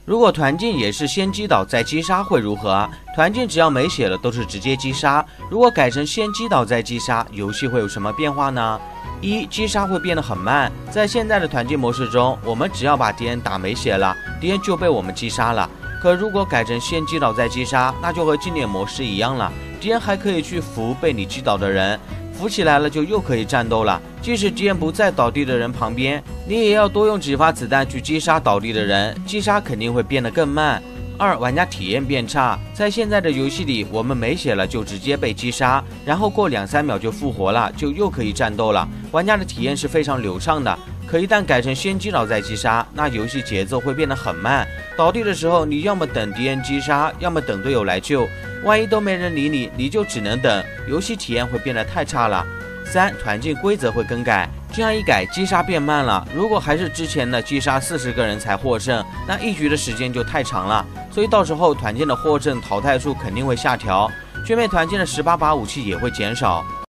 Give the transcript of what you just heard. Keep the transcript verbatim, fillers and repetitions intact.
如果团建也是先击倒再击杀会如何啊？团建只要没血了都是直接击杀，如果改成先击倒再击杀，游戏会有什么变化呢？一、击杀会变得很慢，在现在的团建模式中，我们只要把敌人打没血了，敌人就被我们击杀了。可如果改成先击倒再击杀，那就和经典模式一样了，敌人还可以去扶被你击倒的人，扶起来了就又可以战斗了。即使敌人不在倒地的人旁边，你也要多用几发子弹去击杀倒地的人，击杀肯定会变得更慢。二、玩家体验变差，在现在的游戏里，我们没血了就直接被击杀，然后过两三秒就复活了，就又可以战斗了，玩家的体验是非常流畅的。可一旦改成先击倒再击杀，那游戏节奏会变得很慢，倒地的时候你要么等敌人击杀，要么等队友来救，万一都没人理你，你就只能等，游戏体验会变得太差了。三、团建规则会更改，这样一改，击杀变慢了。如果还是之前的击杀四十个人才获胜，那一局的时间就太长了，所以到时候团建的获胜淘汰数肯定会下调，全面团建的十八把武器也会减少。